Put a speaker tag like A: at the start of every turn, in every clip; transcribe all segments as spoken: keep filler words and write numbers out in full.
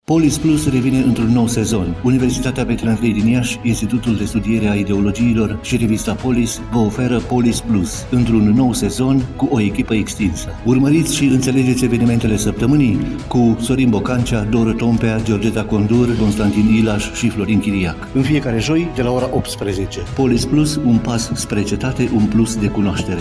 A: Polis Plus revine într-un nou sezon. Universitatea Petru I din Iași, Institutul de Studiere a Ideologiilor și revista Polis vă oferă Polis Plus într-un nou sezon cu o echipă extinsă. Urmăriți și înțelegeți evenimentele săptămânii cu Sorin Bocancea, Doru Tompea, Georgeta Condur, Constantin Ilaș și Florin Chiriac. În fiecare joi de la ora optsprezece. Polis Plus, un pas spre cetate, un plus de cunoaștere.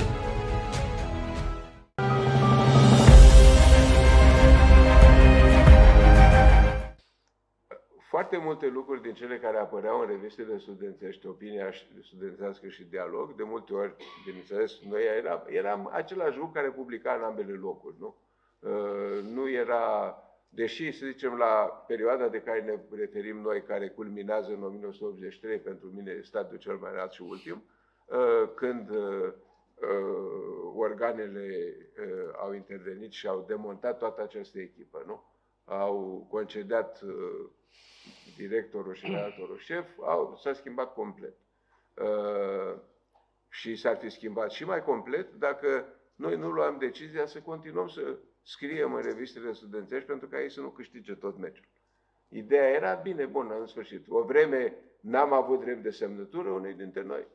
B: Foarte multe lucruri din cele care apăreau în revistele studențești, Opinia Studențească și Dialog, de multe ori, bineînțeles, noi eram, eram același lucru care publica în ambele locuri, nu? Nu era, deși, să zicem, la perioada de care ne referim noi, care culminează în o mie nouă sute optzeci și trei, pentru mine e stadiul cel mai înalt și ultim, când organele au intervenit și au demontat toată această echipă, nu? Au concediat directorul și redactorul șef, au, s-a schimbat complet. Uh, și s-ar fi schimbat și mai complet dacă noi nu luam decizia să continuăm să scriem în revistele studențești pentru ca ei să nu câștige tot meciul. Ideea era, bine, bun, în sfârșit. O vreme n-am avut drept de semnătură unei dintre noi.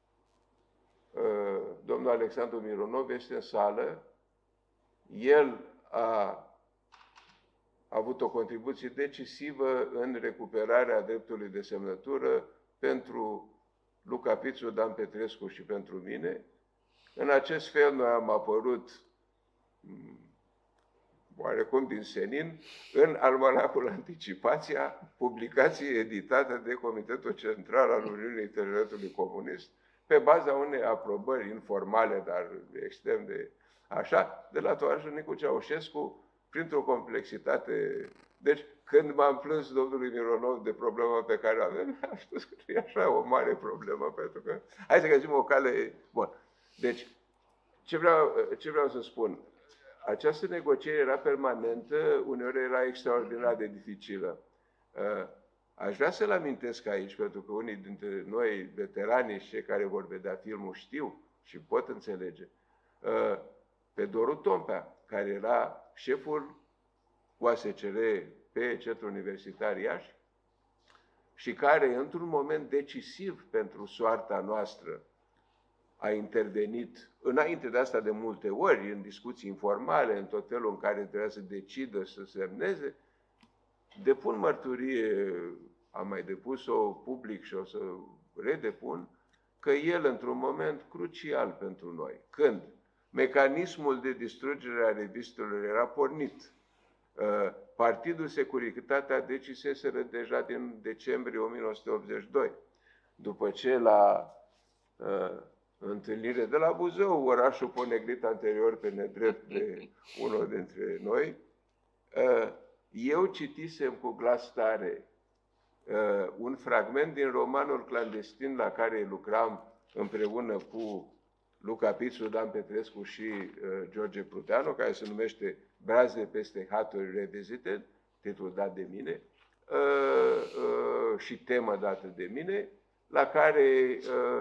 B: Uh, domnul Alexandru Mironov este în sală. El a a avut o contribuție decisivă în recuperarea dreptului de semnătură pentru Luca Pițu, Dan Petrescu și pentru mine. În acest fel noi am apărut oarecum din senin în Almanacul Anticipația, publicație editată de Comitetul Central al Uniunii Internetului Comunist, pe baza unei aprobări informale, dar extrem de așa, de la tovarășul Nicu Ceaușescu, printr-o complexitate. Deci, când m-am plâns domnului Mironov de problema pe care o avem, am spus că nu e așa o mare problemă, pentru că hai să găsim o cale. Bun. Deci, ce vreau, ce vreau să spun? Această negociere era permanentă, uneori era extraordinar de dificilă. Aș vrea să-l amintesc aici, pentru că unii dintre noi, veteranii și cei care vor vedea filmul, știu și pot înțelege. Pe Doru Tompea, care era șeful U A S C R pe Centrul Universitar Iași și care, într-un moment decisiv pentru soarta noastră, a intervenit, înainte de asta de multe ori, în discuții informale, în tot felul în care trebuia să decidă, să semneze, depun mărturie, am mai depus-o public și o să redepun, că el, într-un moment crucial pentru noi, când mecanismul de distrugere a revistelor era pornit. Partidul Securitatea deciseseră deja din decembrie o mie nouă sute optzeci și doi. După ce la uh, întâlnire de la Buzău, orașul ponegrit anterior pe nedrept de unul dintre noi, uh, eu citisem cu glas tare uh, un fragment din romanul clandestin la care lucram împreună cu Luca Pițu, Dan Petrescu și uh, George Pruteanu, care se numește Braze peste haturi revisited, titlul dat de mine, uh, uh, și temă dată de mine, la care, uh,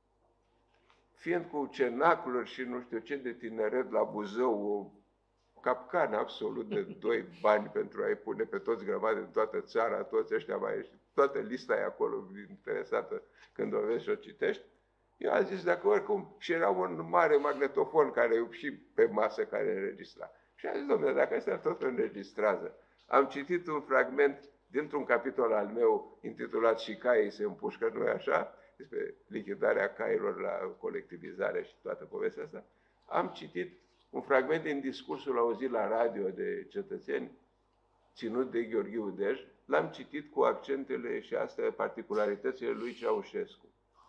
B: fiind cu cenacluri și nu știu ce de tineret la Buzău, o capcană absolut de doi bani pentru a-i pune pe toți grămadă din toată țara, toți ăștia mai ești, toată lista e acolo interesată când o vezi și o citești, eu am zis, dacă oricum, și era un mare magnetofon care și pe masă care înregistra. Și am zis, domnule, dacă ăsta tot înregistrează. Am citit un fragment dintr-un capitol al meu intitulat Și caii se împușcă, nu-i așa? Despre lichidarea cailor la colectivizare și toată povestea asta. Am citit un fragment din discursul auzit la radio de cetățeni, ținut de Gheorghe Udej. L-am citit cu accentele și astea particularitățile lui Ceaușescu.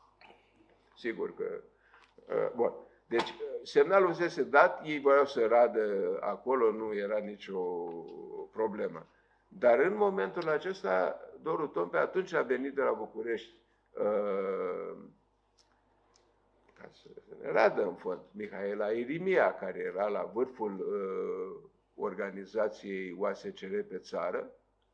B: Sigur că... Uh, bun. Deci, semnalul fusese dat, ei voiau să radă acolo, nu era nicio problemă. Dar în momentul acesta, Doru Tompea atunci a venit de la București uh, ca să ne radă în fond Mihaela Irimia, care era la vârful uh, organizației U A S C R pe țară.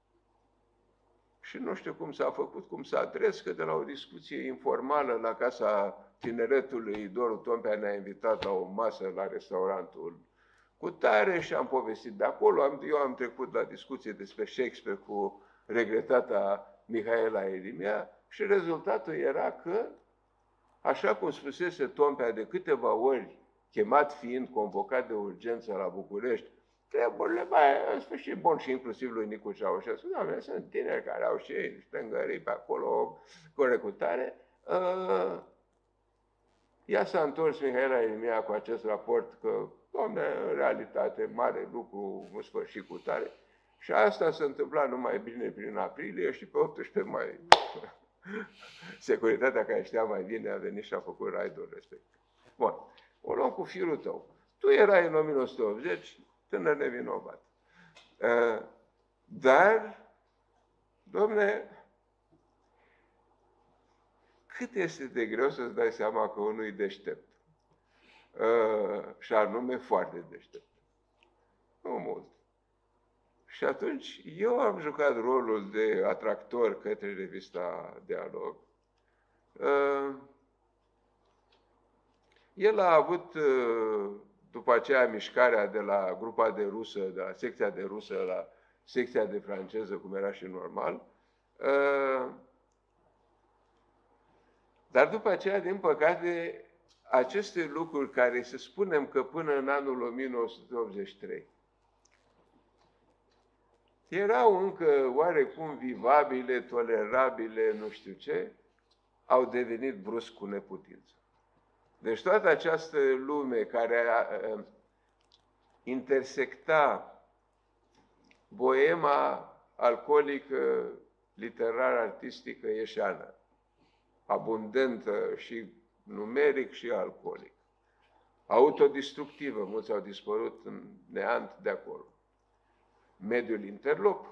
B: Și nu știu cum s-a făcut, cum s-a adres, că de la o discuție informală la Casa Tineretului, Doru Tompea ne-a invitat la o masă la restaurantul cu tare și am povestit de acolo. Am, eu am trecut la discuție despre Shakespeare cu regretata Mihaela Elimia și rezultatul era că, așa cum spusese Tompea de câteva ori, chemat fiind convocat de urgență la București, treburile mai în sfârșit bun și inclusiv lui Nicu Ceaușescu, doamne, sunt tineri care au și ei niște îngării pe acolo, cu recrutare. Uh, ea s-a întors Mihaela Elimia cu acest raport că, doamne, în realitate, mare lucru în sfârșit cu tare. Și asta s-a întâmplat numai bine prin aprilie și pe optsprezece mai securitatea care știa mai bine a venit și a făcut raidul respectiv. Bun, o luăm cu firul tău. Tu erai în o mie nouă sute optzeci, tânăr nevinovat. Uh, dar, domne, cât este de greu să-ți dai seama că unul e deștept. Uh, și anume foarte deștept. Nu mult. Și atunci eu am jucat rolul de atractor către revista Dialog. Uh, el a avut, uh, după aceea, mișcarea de la grupa de rusă, de la secția de rusă la secția de franceză, cum era și normal. Uh, dar după aceea, din păcate, aceste lucruri care, să spunem că până în anul o mie nouă sute optzeci și trei, erau încă oarecum vivabile, tolerabile, nu știu ce, au devenit brusc cu neputință. Deci toată această lume care intersecta boema alcoolică, literar-artistică ieșeană, abundentă și numeric și alcoolic, autodistructivă, mulți au dispărut în neant de acolo. Mediul interlop,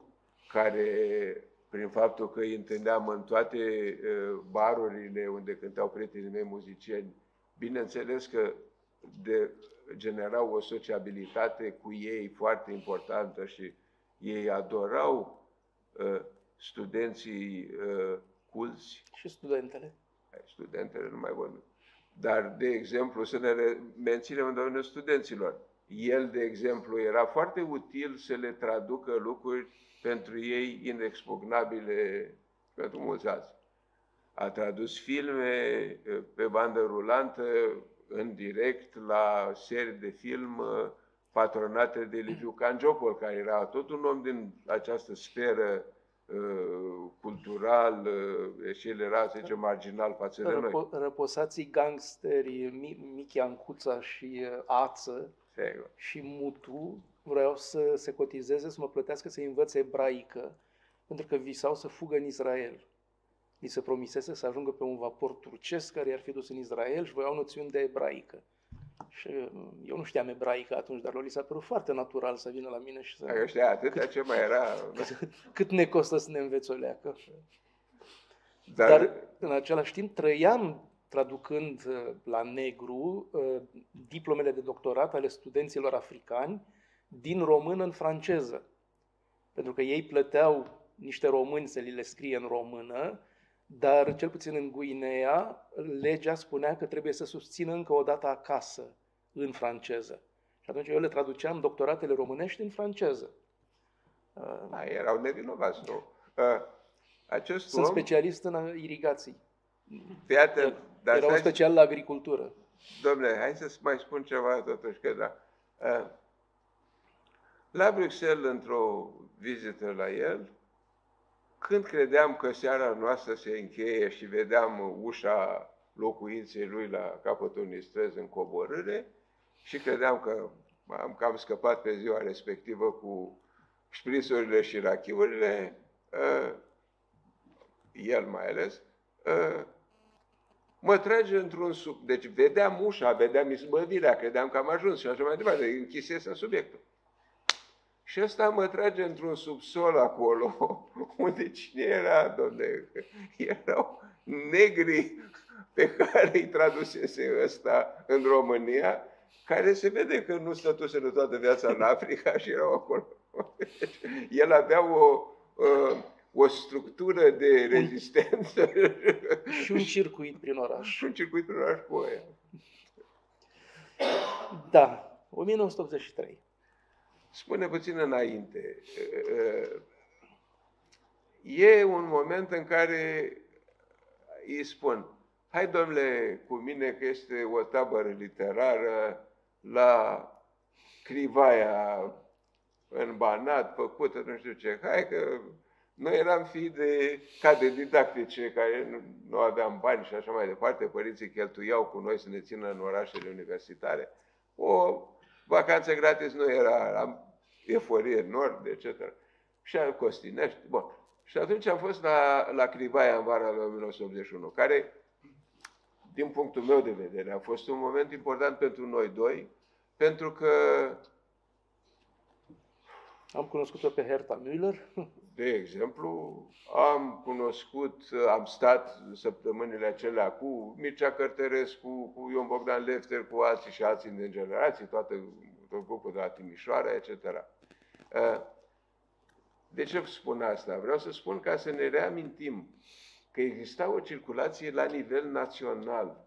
B: care, prin faptul că îi întâlneam în toate barurile unde cântau prietenii mei muzicieni, bineînțeles că de, generau o sociabilitate cu ei foarte importantă și ei adorau uh, studenții uh, culți.
C: Și studentele.
B: Studentele nu mai vorbim. Dar, de exemplu, să ne menținem în domeniul studenților. El, de exemplu, era foarte util să le traducă lucruri pentru ei inexpugnabile pentru mulți alții. A tradus filme pe bandă rulantă, în direct, la serii de film patronate de Liviu Cangiopol, care era tot un om din această sferă uh, cultural, uh, și el era, să zicem, marginal față de noi.
C: Răposații gangsteri, Michi Ancuța și Ață,
B: Sigur.
C: Și Mutu vreau să se cotizeze, să mă plătească să învățe ebraică, pentru că visau să fugă în Israel. Li se promisese să ajungă pe un vapor turcesc care i-ar fi dus în Israel și voiau noțiuni de ebraică. Și eu nu știam ebraică atunci, dar lor li s-a părut foarte natural să vină la mine și să...
B: Dacă știa atâtea, ce mai era...
C: Cât, cât ne costă să ne înveți o leacă.
B: Dar...
C: dar în același timp trăiam traducând la negru diplomele de doctorat ale studenților africani din română în franceză. Pentru că ei plăteau niște români să li le scrie în română, dar cel puțin în Guinea, legea spunea că trebuie să susțină încă o dată acasă în franceză. Și atunci eu le traduceam doctoratele românești în franceză.
B: A, erau nevinovați, nu? Acest
C: Sunt
B: om...
C: specialist în irigații.
B: Iată, dar
C: Era un special la agricultură.
B: Dom'le, hai să mai spun ceva totuși, că da. La Bruxelles, într-o vizită la el, când credeam că seara noastră se încheie și vedeam ușa locuinței lui la capătul unui străzi în coborâre și credeam că am cam scăpat pe ziua respectivă cu șprițurile și rachiurile, el mai ales, mă trage într-un sub... Deci vedeam ușa, vedeam izbăvirea, credeam că am ajuns și așa mai departe, închisesem subiectul. Și ăsta mă trage într-un subsol acolo, unde cine era, domne? Erau negri pe care îi tradusese ăsta în România, care se vede că nu stătuseră toată viața în Africa și erau acolo. El avea o... o structură de rezistență.
C: Și un circuit prin oraș.
B: Și un circuit prin oraș cu aia.
C: Da. o mie nouă sute optzeci și trei.
B: Spune puțin înainte. E un moment în care îi spun, hai domnule cu mine că este o tabără literară la Crivaia, în Banat, făcută, nu știu ce, hai că noi eram fii de cadre didactice care nu, nu aveam bani și așa mai departe, părinții cheltuiau cu noi să ne țină în orașele universitare. O vacanță gratis nu era, am eforie în nord, et cetera. Și al Costinești, bun. Și atunci am fost la, la Crivaia în vara lui o mie nouă sute optzeci și unu, care, din punctul meu de vedere, a fost un moment important pentru noi doi, pentru că
C: am cunoscut-o pe Herta Müller.
B: De exemplu, am cunoscut, am stat săptămânile acelea cu Mircea Cărtărescu, cu Ion Bogdan Lefter, cu alții și alții din generații, toată, tot grupul de la Timișoara, et cetera. De ce spun asta? Vreau să spun ca să ne reamintim că exista o circulație la nivel național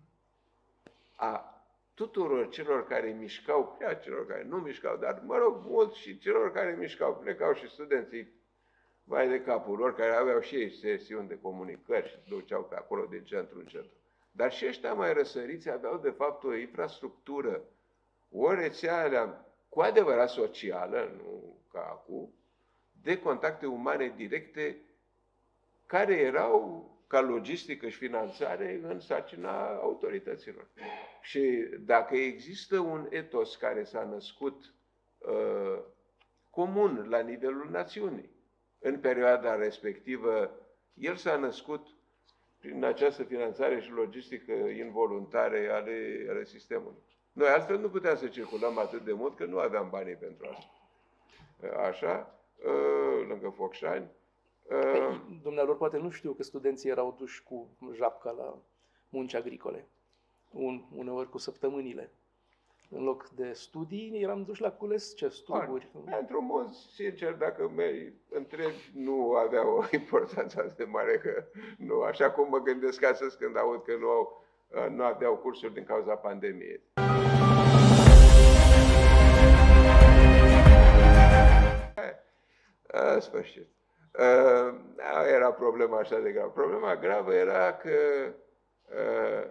B: a tuturor celor care mișcau, chiar celor care nu mișcau, dar, mă rog, mulți și celor care mișcau, plecau și studenții vai de capul lor, care aveau și ei sesiuni de comunicări și duceau pe acolo din centru în centru. Dar și ăștia mai răsăriți aveau, de fapt, o infrastructură, o rețea cu adevărat socială, nu ca acum, de contacte umane directe, care erau, ca logistică și finanțare, în sarcina autorităților. Și dacă există un etos care s-a născut uh, comun la nivelul națiunii, în perioada respectivă, el s-a născut prin această finanțare și logistică involuntare ale, ale sistemului. Noi altfel nu puteam să circulăm atât de mult, că nu aveam banii pentru asta. Așa, uh, lângă Focșani.
C: Uh, Dumnealor, poate nu știu că studenții erau duși cu japca la munci agricole, un, uneori cu săptămânile. În loc de studii, eram duși la cules ce struguri.
B: Pentru mulți, sincer, dacă mei întrebi, nu avea o importanță atât de mare, că nu, așa cum mă gândesc astăzi când aud că nu, au, nu aveau cursuri din cauza pandemiei. În sfârșit. Uh, era problema așa de gravă. Problema gravă era că uh,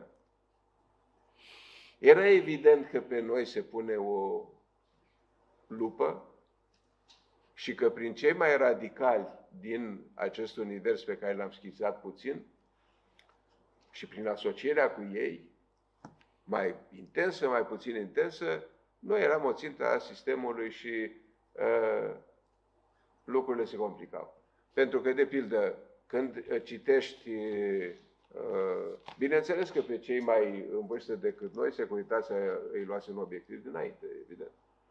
B: era evident că pe noi se pune o lupă și că prin cei mai radicali din acest univers pe care l-am schițat puțin și prin asocierea cu ei, mai intensă, mai puțin intensă, noi eram o țintă a sistemului și uh, lucrurile se complicau. Pentru că, de pildă, când citești, bineînțeles că pe cei mai în vârstă decât noi, securitatea îi luase în obiectiv dinainte, evident.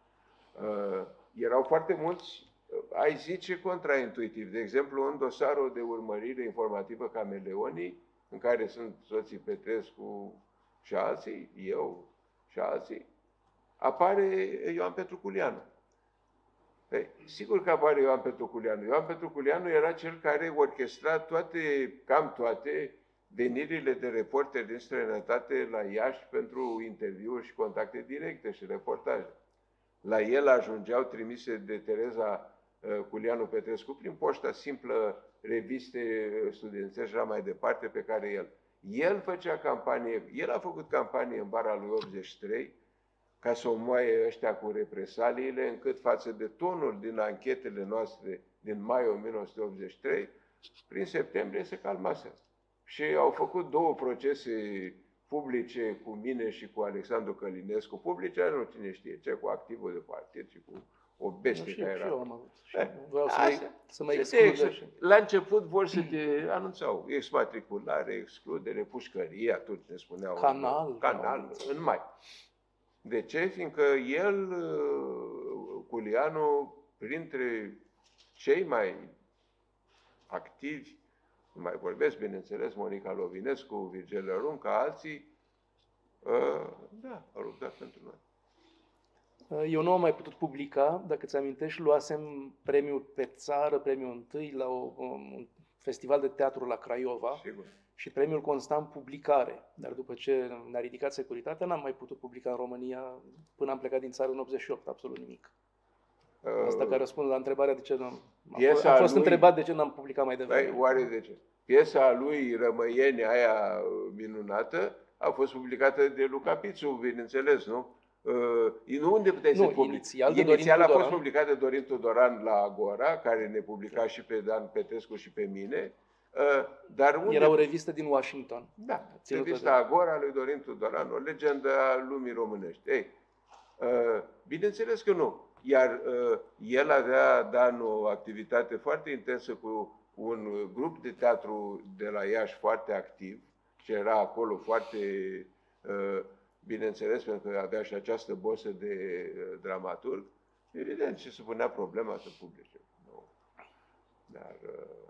B: Erau foarte mulți, ai zice, contraintuitiv. De exemplu, în dosarul de urmărire informativă Cameleonii, în care sunt soții Petrescu și alții, eu și alții, apare Ioan Petruculianu. Ei, sigur că apare Ioan Petruculianu. Ioan Petruculianu era cel care orchestra toate, cam toate, venirile de reporteri din străinătate la Iași pentru interviuri și contacte directe și reportaje. La el ajungeau trimise de Tereza uh, Culianu Petrescu prin poșta simplă, reviste studențești și mai departe pe care el. El făcea campanie, el a făcut campanie în vara lui optzeci și trei, ca să omoaie ăștia cu represaliile, încât față de tonul din anchetele noastre din mai o mie nouă sute optzeci și trei, prin septembrie se calmase. Și au făcut două procese publice cu mine și cu Alexandru Călinescu, publice, nu cine știe ce, cu activul de partid și cu o bestie care era.
C: Eu vreau să, mai, să mai excludă.
B: La început vor să te anunțau exmatriculare, excludere, pușcărie, atunci ne spuneau.
C: Canal.
B: Canal, în mai. De ce? Fiindcă el, Culianu, printre cei mai activi, nu mai vorbesc, bineînțeles, Monica Lovinescu, Virgil Runca, alții, da, au luptat pentru noi.
C: Eu nu am mai putut publica, dacă ți amintești, luasem premiul pe țară, premiul întâi la o, un festival de teatru la Craiova.
B: Sigur.
C: Și premiul constant publicare. Dar după ce ne-a ridicat securitatea, n-am mai putut publica în România până am plecat din țară în optzeci și opt, absolut nimic. Uh, Asta ca răspund la întrebarea de ce nu... Am, fost, am fost lui, întrebat de ce n-am publicat mai devreme.
B: Oare de ce? Piesa lui Rămăieni, aia minunată, a fost publicată de Luca Pițu, bineînțeles, nu? Uh, nu unde puteai
C: nu,
B: să publici?
C: Inițial,
B: inițial a fost publicată de Dorin Tudoran la Agora, care ne publica și pe Dan Petrescu și pe mine. Uh, dar unde...
C: Era o revistă din Washington.
B: Da, revista Agora lui Dorin Tudoran, o legendă a lumii românești. Ei, uh, bineînțeles că nu. Iar uh, el avea, Dan, o activitate foarte intensă cu un grup de teatru de la Iași foarte activ și era acolo foarte, uh, bineînțeles, pentru că avea și această bosă de uh, dramaturg. Evident, și se punea problema să publice. Nu. Dar... Uh,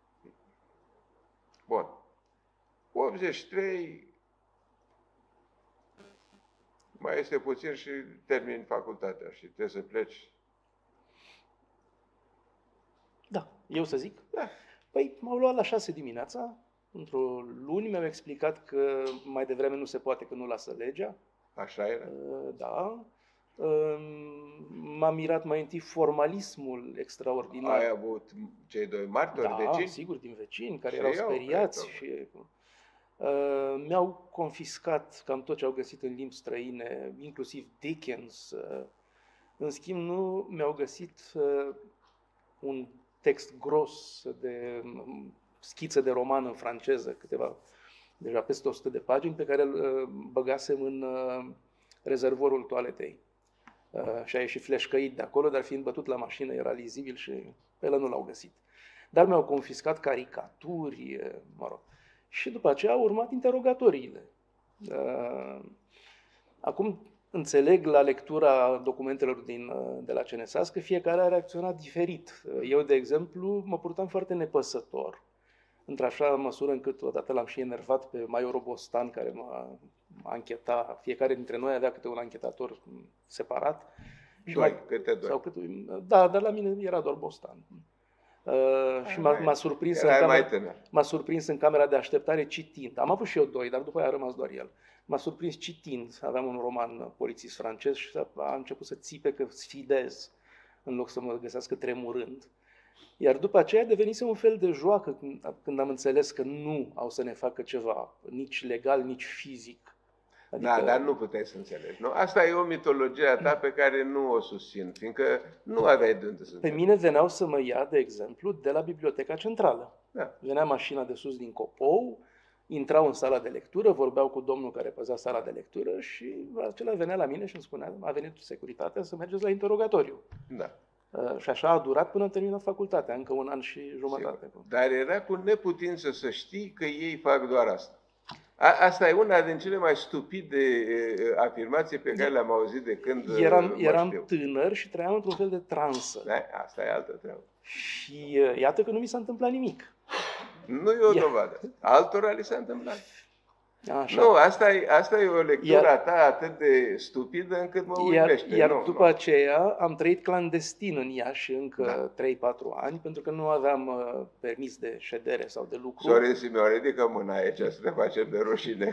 B: Bun. optzeci și trei mai este puțin și termin facultatea și trebuie să pleci.
C: Da, eu să zic?
B: Da.
C: Păi m-au luat la șase dimineața, într-o luni, mi-au explicat că mai devreme nu se poate, că nu lasă legea.
B: Așa era?
C: Da. M-a mirat mai întâi formalismul extraordinar.
B: Ai avut cei doi martori
C: da,
B: vecini?
C: Sigur, din vecini, care
B: și
C: erau
B: eu,
C: speriați. Și, uh, mi-au confiscat cam tot ce au găsit în limbi străine, inclusiv Dickens. Uh, în schimb, nu mi-au găsit uh, un text gros de um, schiță de roman în franceză, câteva, deja peste o sută de pagini, pe care îl uh, băgasem în uh, rezervorul toaletei. Uh, și a ieșit fleșcăit de acolo, dar fiind bătut la mașină era lizibil și pe ăla nu l-au găsit. Dar mi-au confiscat caricaturi, uh, mă rog. Și după aceea au urmat interogatoriile. Uh, acum înțeleg la lectura documentelor din, uh, de la C N S A S că fiecare a reacționat diferit. Uh, eu, de exemplu, mă purtam foarte nepăsător, într-așa măsură încât odată l-am și enervat pe Maiorul Bostan, care mă ancheta. Fiecare dintre noi avea câte un anchetator separat.
B: Doi, mai, câte doi.
C: Sau câte, da, dar la mine era doar Bostan. Uh, și m-a, m-a, surprins în camera, m-a surprins în camera de așteptare citind. Am avut și eu doi, dar după aia a rămas doar el. M-a surprins citind. Aveam un roman polițist francez și a început să țipe că sfidez, în loc să mă găsească tremurând. Iar după aceea devenise un fel de joacă când, când am înțeles că nu au să ne facă ceva, nici legal, nici fizic.
B: Adică... Da, dar nu puteai să înțelegi. Nu? Asta e o mitologie a ta pe care nu o susțin, fiindcă nu aveai de unde să înțelegi.
C: Pe mine veneau să mă ia, de exemplu, de la Biblioteca Centrală.
B: Da.
C: Venea mașina de sus din Copou, intrau în sala de lectură, vorbeau cu domnul care păzea sala de lectură și acela venea la mine și îmi spunea: a venit securitatea să mergeți la interogatoriu.
B: Da.
C: Uh, și așa a durat până am terminat facultatea, încă un an și jumătate.
B: Sigur. Dar era cu neputință să știi că ei fac doar asta. A, asta e una din cele mai stupide e, afirmații pe care le-am auzit de când
C: Eram, eram tânăr și trăiam într-un fel de transă.
B: Da, asta e altă treabă.
C: Și uh, iată că nu mi s-a întâmplat nimic.
B: Nu e o dovadă. Altora li s-a întâmplat.
C: Așa.
B: Nu, asta e, asta e o lectură
C: iar,
B: a ta atât de stupidă încât mă uimește.
C: Iar, iar
B: nu,
C: după
B: nu.
C: aceea am trăit clandestin în Iași încă
B: da.
C: trei patru ani, pentru că nu aveam uh, permis de ședere sau de lucru.
B: Sorin Simeon, ridică mâna aici să te facem de rușine.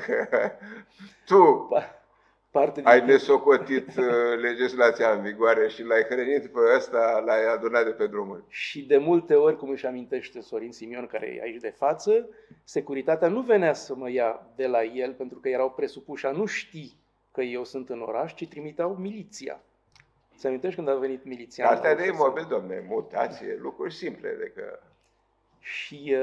B: Tu
C: Pa, parte
B: ai
C: din...
B: nesocotit uh, legislația în vigoare și l-ai hrănit pe ăsta, l-ai adunat de pe drumuri.
C: Și de multe ori, cum își amintește Sorin Simion, care e aici de față, securitatea nu venea să mă ia de la el, pentru că erau presupuși a nu ști că eu sunt în oraș, ci trimiteau miliția. Ți amintești când a venit milițianul?
B: Astea de imobil, domne, mutație, lucruri simple. De că...
C: Și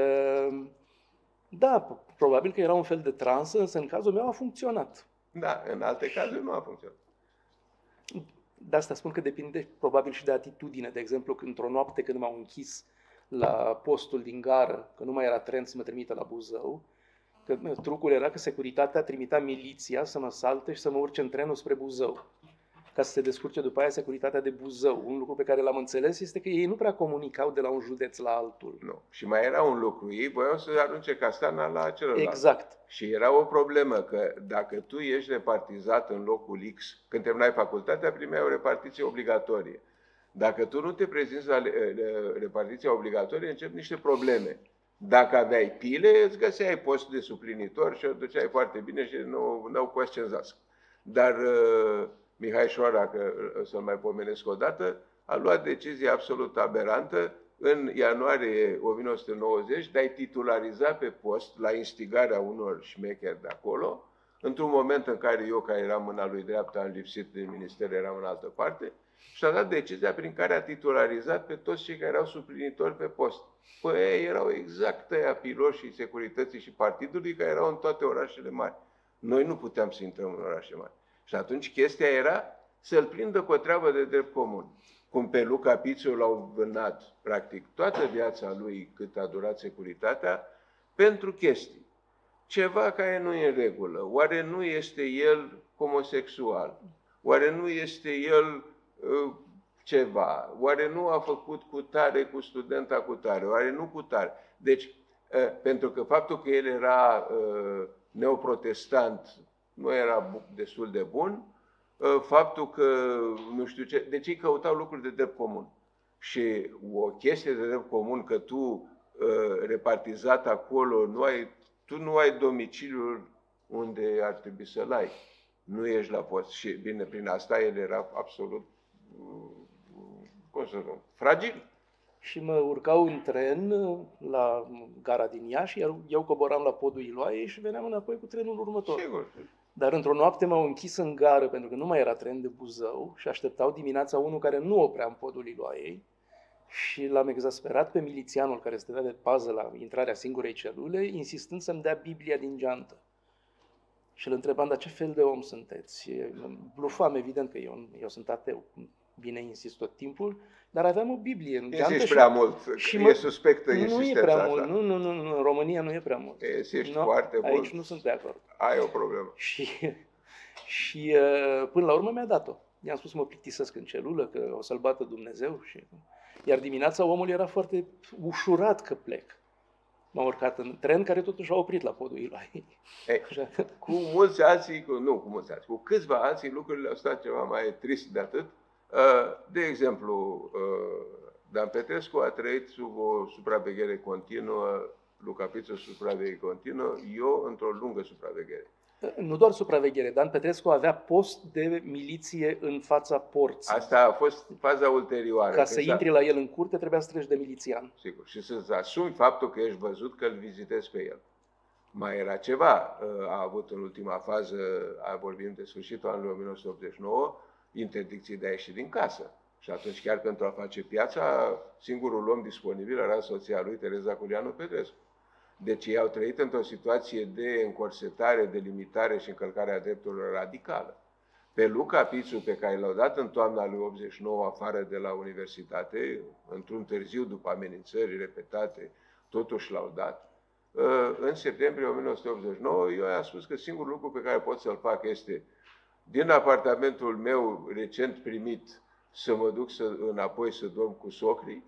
C: da, probabil că era un fel de transă, însă în cazul meu a funcționat.
B: Da, în alte cazuri nu a funcționat.
C: De asta spun că depinde probabil și de atitudine. De exemplu, într-o noapte când m-au închis la postul din gară, că nu mai era tren să mă trimită la Buzău, că trucul era că securitatea trimitea miliția să mă salte și să mă urce în trenul spre Buzău, ca să se descurce după aia securitatea de Buzău. Un lucru pe care l-am înțeles este că ei nu prea comunicau de la un județ la altul.
B: Nu. Și mai era un lucru. Ei voiau să arunce castana la celălalt.
C: Exact.
B: Și era o problemă că dacă tu ești repartizat în locul X, când terminai facultatea, primeai o repartiție obligatorie. Dacă tu nu te prezinți la repartiția obligatorie, încep niște probleme. Dacă aveai pile, îți găseai post de suplinitor și o duceai foarte bine și nu au coascenzască. Dar uh, Mihai Șoara, că o să-l mai pomenesc o dată, a luat decizie absolut aberantă în ianuarie o mie nouă sute nouăzeci de a-i titulariza pe post la instigarea unor șmecheri de acolo, într-un moment în care eu, care eram mâna lui dreaptă, am lipsit din minister, eram în altă parte, și a dat decizia prin care a titularizat pe toți cei care erau suplinitori pe post. Păi ei erau exact aia piloșii securității și partidului care erau în toate orașele mari. Noi nu puteam să intrăm în orașe mari. Și atunci chestia era să-l prindă cu o treabă de drept comun. Cum pe Luca Pițiu l-au vânat, practic, toată viața lui cât a durat securitatea, pentru chestii. Ceva care nu e în regulă. Oare nu este el homosexual? Oare nu este el uh, ceva? Oare nu a făcut cu tare cu studenta cu tare? Oare nu cu tare? Deci, uh, pentru că faptul că el era uh, neoprotestant nu era destul de bun, uh, faptul că nu știu ce... Deci ei căutau lucruri de drept comun. Și o chestie de drept comun că tu, uh, repartizat acolo, nu ai... Tu nu ai domiciliul unde ar trebui să-l ai. Nu ești la post. Și bine, prin asta el era absolut, cum să spun, fragil.
C: Și mă urcau în tren la gara din Iași, iar eu coboram la podul Iloaiei și veneam înapoi cu trenul următor.
B: Sigur.
C: Dar într-o noapte m-au închis în gară, pentru că nu mai era tren de Buzău și așteptau dimineața unul care nu oprea în podul Iloaiei. Și l-am exasperat pe milițianul care stătea de pază la intrarea singurei celule, insistând să-mi dea Biblia din geantă. Și îl întrebam, dar ce fel de om sunteți? Blufam, evident că eu, eu sunt ateu, bine insist tot timpul, dar aveam o Biblie în geantă.
B: Ești
C: și,
B: prea mult, și e
C: mă,
B: suspectă
C: Nu e prea mult, nu, nu, nu, nu, în România nu e prea mult.
B: Ești
C: no,
B: foarte
C: aici
B: mult.
C: nu sunt de acord.
B: Ai o problemă.
C: Și, și până la urmă mi-a dat-o. I-am spus să mă plictisesc în celulă, că o să-l bată Dumnezeu. Și... Iar dimineața omul era foarte ușurat că plec. M-am urcat în tren care totuși a oprit la podul Iloaiei.
B: Cu mulți alții, cu, nu cu mulți alții, cu câțiva alții lucrurile au stat ceva mai trist de atât. De exemplu, Dan Petrescu a trăit sub o supraveghere continuă, Luca Pițiu supraveghere continuă, eu într-o lungă supraveghere.
C: Nu doar supraveghere, Dan Petrescu avea post de miliție în fața porții.
B: Asta a fost faza ulterioară.
C: Ca să intri la el în curte, trebuia să treci de milițian.
B: Sigur. Și să-ți asumi faptul că ești văzut, că îl vizitezi pe el. Mai era ceva. A avut în ultima fază, a vorbim de sfârșitul anului o mie nouă sute optzeci și nouă, interdicții de a ieși din casă. Și atunci, chiar pentru a face piața, singurul om disponibil era soția lui, Tereza Culianu Petrescu. Deci ei au trăit într-o situație de încorsetare, de limitare și încălcare a drepturilor radicală. Pe Luca Pițiu, pe care l-au dat în toamna lui optzeci și nouă afară de la universitate, într-un târziu după amenințări repetate, totuși l-au dat, în septembrie o mie nouă sute optzeci și nouă, eu i-am spus că singurul lucru pe care pot să-l fac este, din apartamentul meu recent primit, să mă duc să, înapoi să dorm cu socrii,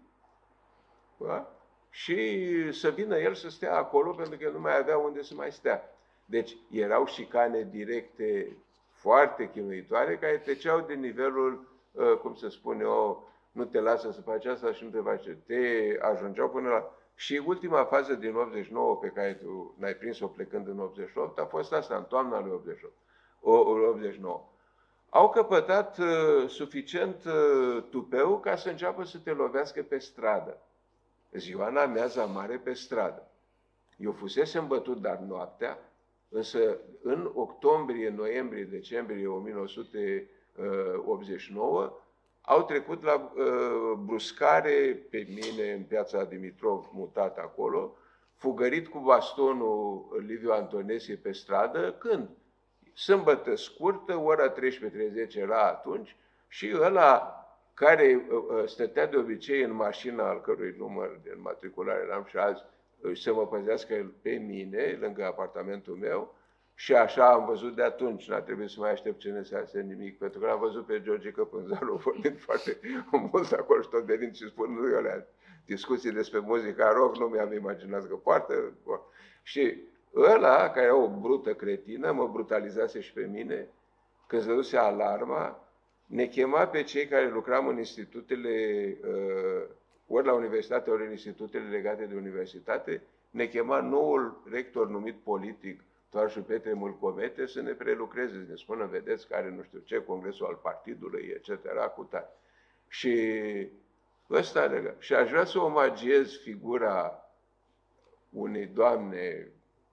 B: da? Și să vină el să stea acolo, pentru că el nu mai avea unde să mai stea. Deci erau șicane directe foarte chinuitoare, care treceau de nivelul, cum să spun eu, nu te lasă să faci asta și nu te face. Te ajungeau până la... Și ultima fază din optzeci și nouă, pe care tu n-ai prins-o plecând în optzeci și opt, a fost asta, în toamna lui optzeci și opt, optzeci și nouă. Au căpătat uh, suficient uh, tupeu ca să înceapă să te lovească pe stradă. Ziua în amiaza mare pe stradă. Eu fusesem bătut, dar noaptea, însă în octombrie, noiembrie, decembrie o mie nouă sute optzeci și nouă au trecut la uh, bruscare pe mine în piața Dimitrov, mutat acolo, fugărit cu bastonul Liviu Antonesie pe stradă, când? Sâmbătă scurtă, ora treisprezece treizeci era atunci, și ăla care uh, stătea de obicei în mașina al cărui număr de înmatriculare l-am și azi, să mă păzească pe mine, lângă apartamentul meu, și așa am văzut de atunci, n-a trebuit să mai aștept ce ne se nimic, pentru că l-am văzut pe George Căpânzaru vorbind foarte mult acolo și tot venind și spunând lui alea discuții despre muzica rock, nu mi-am imaginat că poartă. Și ăla, care era o brută cretină, mă brutalizase și pe mine, când se duse alarma, ne chema pe cei care lucram în institutele uh, ori la universitate, ori în institutele legate de universitate, ne chema noul rector numit politic, Toarșul Petre Mâlcomete, să ne prelucreze, să ne spună, vedeți, că are nu știu ce, congresul al partidului, et cetera, cu tare. Și ăsta legat. Și aș vrea să omagiez figura unei doamne,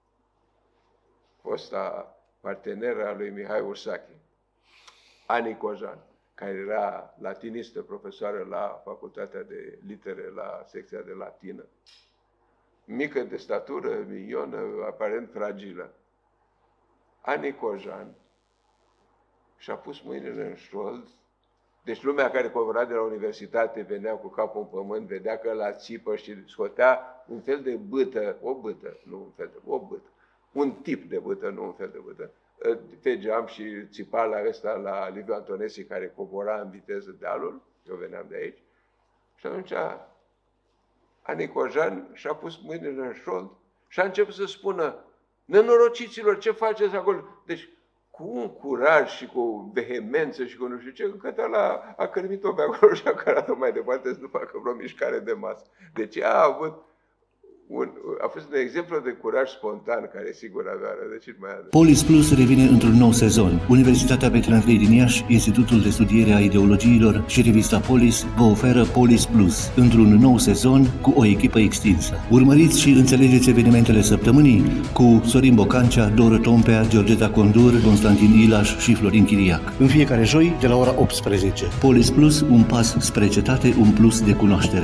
B: fosta parteneră a lui Mihai Ursache, Ani Cojan, care era latinistă, profesoară la Facultatea de Litere, la secția de latină. Mică de statură, minionă, aparent fragilă. Ani Cojan și-a pus mâinile în șold. Deci lumea care cobora de la universitate venea cu capul în pământ, vedea că la țipă și scotea un fel de bâtă, o bâtă, nu un fel de, o bâtă, un tip de bâtă, nu un fel de bâtă. Pe geam și țipa la ăsta, la Liviu Antonescu, care cobora în viteză dealul, eu veneam de aici, și atunci Ani Cojan și-a pus mâinile în șold și a început să spună: nenorociților, ce faceți acolo? Deci, cu un curaj și cu o vehemență și cu nu știu ce, încât ăla a cărmit-o pe acolo și a cărat-o mai departe să nu facă vreo mișcare de masă. Deci a avut un, a fost un exemplu de curaj spontan, care sigur avea rădăcini mai adânci.
A: Polis Plus revine într-un nou sezon. Universitatea Petre Andrei din Iași, Institutul de Studiere a Ideologiilor și revista Polis vă oferă Polis Plus într-un nou sezon cu o echipă extinsă. Urmăriți și înțelegeți evenimentele săptămânii cu Sorin Bocancea, Doră Tompea, Georgeta Condur, Constantin Ilaș și Florin Chiriac. În fiecare joi de la ora optsprezece. Polis Plus, un pas spre cetate, un plus de cunoaștere.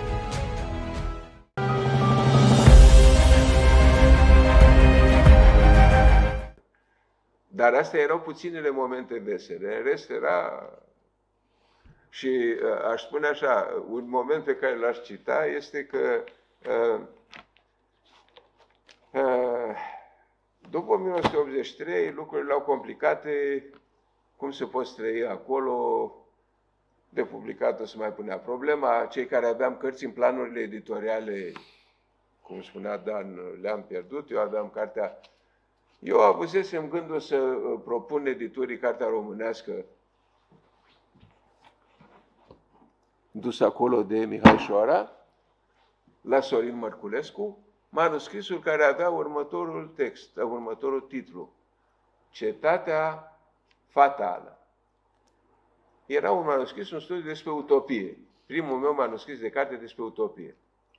B: Dar astea erau puținele momente vesele, în rest era... Și uh, aș spune așa, un moment pe care l-aș cita este că uh, uh, după o mie nouă sute optzeci și trei lucrurile au complicate, cum se poți trăi acolo, de publicat o să mai punea problema, cei care aveam cărți în planurile editoriale, cum spunea Dan, le-am pierdut, eu aveam cartea. Eu avusesem gândul să propun editurii cartea românească dus acolo de Mihai Șoara, la Sorin Mărculescu, manuscrisul care avea următorul text, următorul titlu: Cetatea fatală. Era un manuscris, un studiu despre utopie. Primul meu manuscris de carte despre utopie.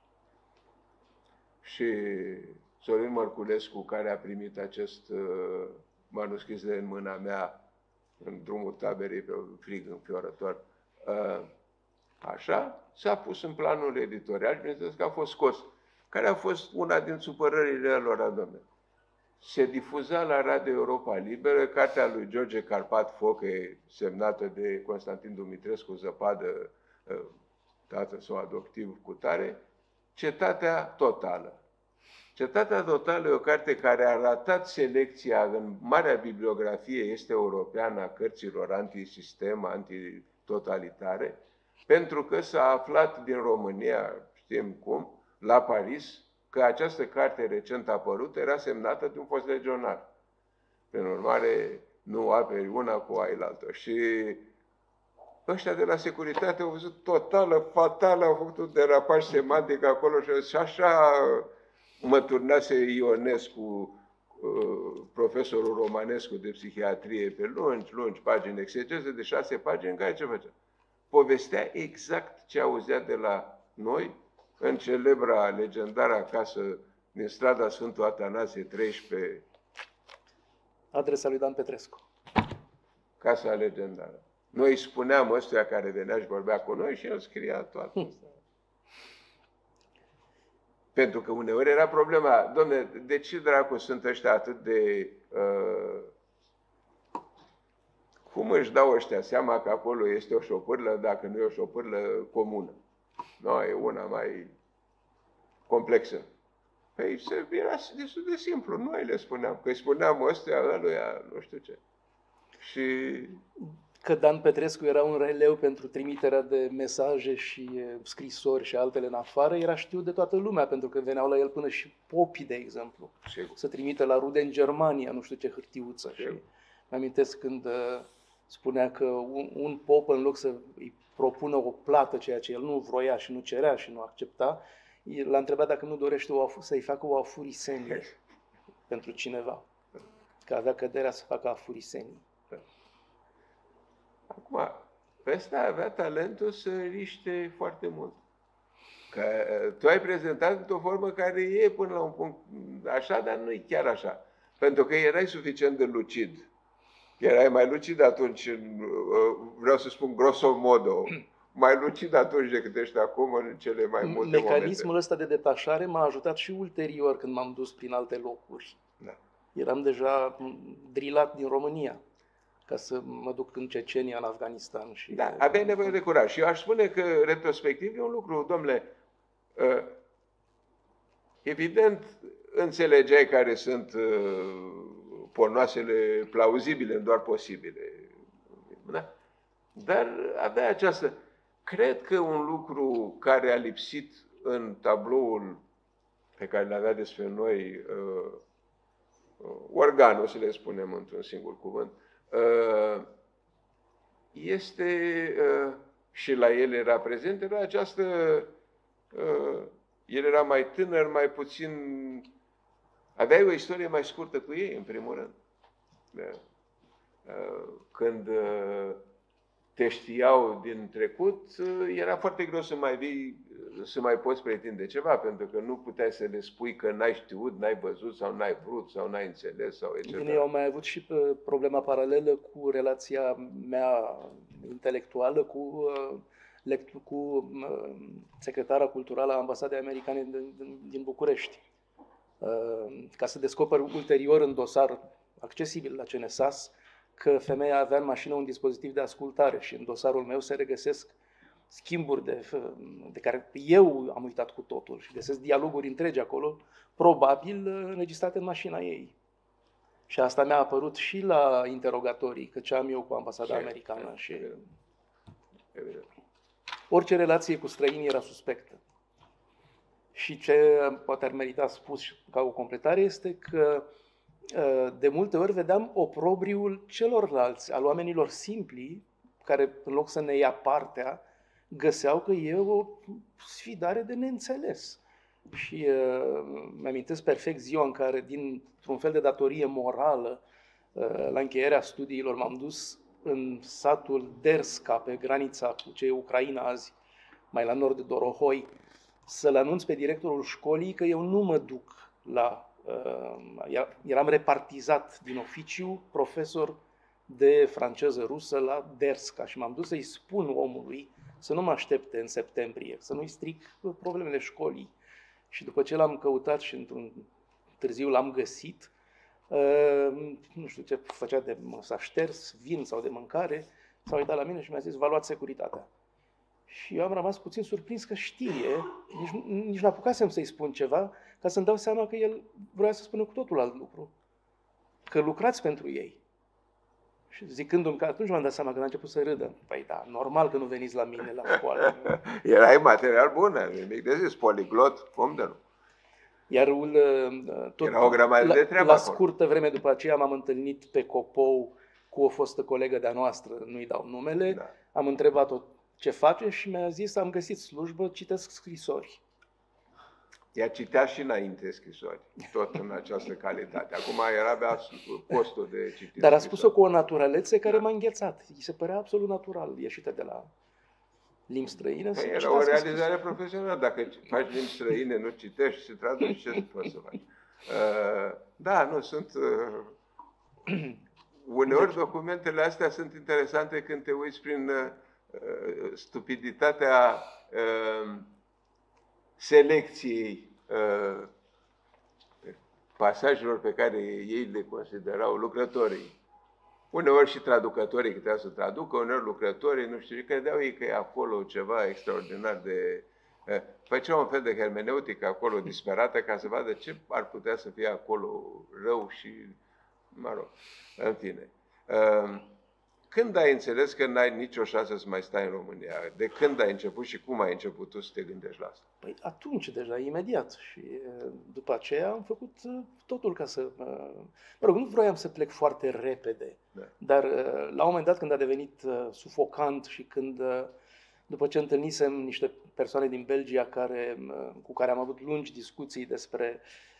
B: Și Sorin Mărculescu, care a primit acest uh, manuscris de în mâna mea, în drumul taberei pe frig înfiorător, uh, așa, s-a pus în planul editorial și bineînțeles că a fost scos. Care a fost una din supărările lor, domnule? Se difuza la Radio Europa Liberă cartea lui George Carpat Foche, semnată de Constantin Dumitrescu Zăpadă, uh, tată sau adoptiv cu tare, Cetatea totală. Cetatea totală e o carte care a ratat selecția în marea bibliografie este europeană a cărților antisistem, antitotalitare, pentru că s-a aflat din România, știm cum, la Paris, că această carte recent apărută era semnată de un fost legionar. Prin urmare, nu aperi una cu ailaltă. Și ăștia de la securitate au văzut totală, fatală, au făcut un derapaj semantic acolo și așa mă turnase Ionescu, profesorul Romanescu de psihiatrie, pe lungi, lungi pagini, exegeze de șase pagini, în care ce făcea? Povestea exact ce auzea de la noi în celebra, legendara casă din strada Sfântul Atanasie treisprezece.
C: Adresa lui Dan Petrescu.
B: Casa legendară. Noi îi spuneam ăstuia care venea și vorbea cu noi și el scria toată asta. Pentru că uneori era problema, dom'le, de ce dracu sunt ăștia atât de... Uh, cum își dau ăștia seama că acolo este o șopârlă dacă nu e o șopârlă comună? Nu, e una mai complexă. Păi era destul de simplu, noi le spuneam, că îi spuneam ăstea, ăluia, nu știu ce. Și...
C: Că Dan Petrescu era un releu pentru trimiterea de mesaje și scrisori și altele în afară, era știut de toată lumea, pentru că veneau la el până și popii, de exemplu. Sigur. Să trimite la rude în Germania, nu știu ce hârtiuță. Sigur. Și mi-amintesc când spunea că un, un pop, în loc să îi propună o plată, ceea ce el nu vroia și nu cerea și nu accepta, l-a întrebat dacă nu dorește o, să-i facă o afurisenie pentru cineva, că avea căderea să facă afurisenie.
B: Acum, ăsta avea talentul să riște foarte mult. Că tu ai prezentat într-o formă care e până la un punct așa, dar nu e chiar așa. Pentru că erai suficient de lucid. Erai mai lucid atunci, vreau să spun grosomodo, mai lucid atunci decât ești acum în cele mai multe momente.
C: Mecanismul ăsta de detașare m-a ajutat și ulterior când m-am dus prin alte locuri.
B: Da.
C: Eram deja drilat din România ca să mă duc în Cecenia, în Afganistan. Și
B: da, aveai nevoie de curaj. Și eu aș spune că, retrospectiv, e un lucru, domnule, uh, evident, înțelegeai care sunt uh, pornoasele plauzibile, doar posibile. Da? Dar avea această... Cred că un lucru care a lipsit în tabloul pe care l-avea despre noi, uh, uh, organul, să le spunem într-un singur cuvânt, uh, este, uh, și la el era prezent, era această... Uh, el era mai tânăr, mai puțin... Aveai o istorie mai scurtă cu ei, în primul rând. Da. Uh, când... Uh, te știau din trecut, era foarte greu să mai vii, să mai poți pretinde ceva, pentru că nu puteai să le spui că n-ai știut, n-ai văzut sau n-ai vrut sau n-ai înțeles sau et cetera.
C: Bine, eu am mai avut și problema paralelă cu relația mea intelectuală cu, cu secretara culturală a Ambasadei Americane din, din București. Ca să descoper ulterior în dosar accesibil la C N S A S că femeia avea în mașină un dispozitiv de ascultare și în dosarul meu se regăsesc schimburi de, de care eu am uitat cu totul și găsesc dialoguri întregi acolo, probabil înregistrate în mașina ei. Și asta mi-a apărut și la interogatorii, că ce am eu cu ambasada
B: și,
C: americană. Și
B: evident. Evident.
C: Orice relație cu străinii era suspectă. Și ce poate ar merita spus ca o completare este că de multe ori vedeam oprobriul celorlalți, al oamenilor simpli, care în loc să ne ia partea, găseau că e o sfidare de neînțeles. Și uh, mi-amintesc perfect ziua în care, dintr-un fel de datorie morală, uh, la încheierea studiilor, m-am dus în satul Derska, pe granița cu ce e Ucraina azi, mai la nord de Dorohoi, să-l anunț pe directorul școlii că eu nu mă duc la... Uh, eram repartizat din oficiu profesor de franceză-rusă la Derska și m-am dus să-i spun omului să nu mă aștepte în septembrie, să nu-i stric problemele școlii. Și după ce l-am căutat și într-un târziu l-am găsit, uh, nu știu ce făcea, de s-a șters, vin sau de mâncare, s-a uitat la mine și mi-a zis, v-a luat securitatea. Și eu am rămas puțin surprins că știe, nici, nici nu apucasem să-i spun ceva, ca să-mi dau seama că el vrea să spună cu totul alt lucru. Că lucrați pentru ei. Și zicându-mi că atunci m-am dat seama că a început să râdă. Păi da, normal că nu veniți la mine la școală.
B: Erai material bun, nimic de zis, poliglot, cum de nu?
C: Iar tot,
B: era o grămadă
C: la,
B: de treabă
C: la
B: acolo.
C: Scurtă vreme după aceea m-am întâlnit pe Copou cu o fostă colegă de-a noastră, nu-i dau numele, da. Am întrebat-o ce face și mi-a zis, am găsit slujbă, citesc scrisori.
B: Ea citea și înainte scrisori, tot în această calitate. Acum era avea postul de citit.
C: Dar a spus-o cu o naturalețe care da. m-a înghețat. I se părea absolut natural, ieșită de la limbi străine.
B: Păi era o realizare profesională. Dacă faci limbi străine, nu citești și traduci, ce poți să faci? Uh, da, nu, sunt... Uh, uneori deci... documentele astea sunt interesante când te uiți prin uh, stupiditatea uh, selecției uh, pasajelor pe care ei le considerau lucrătorii. Uneori și traducătorii că trebuia să traducă, uneori lucrătorii, nu știu, credeau ei că e acolo ceva extraordinar de... Uh, făceau un fel de hermeneutică acolo disperată ca să vadă ce ar putea să fie acolo rău și, mă rog, în fine. Uh, Când ai înțeles că n-ai nicio șansă să mai stai în România? De când ai început și cum ai început tu să te gândești la asta?
C: Păi atunci deja, imediat. Și după aceea am făcut totul ca să... Mă rog, nu vroiam să plec foarte repede,
B: Da.
C: dar la un moment dat când a devenit sufocant și când, după ce întâlnisem niște persoane din Belgia care, cu care am avut lungi discuții despre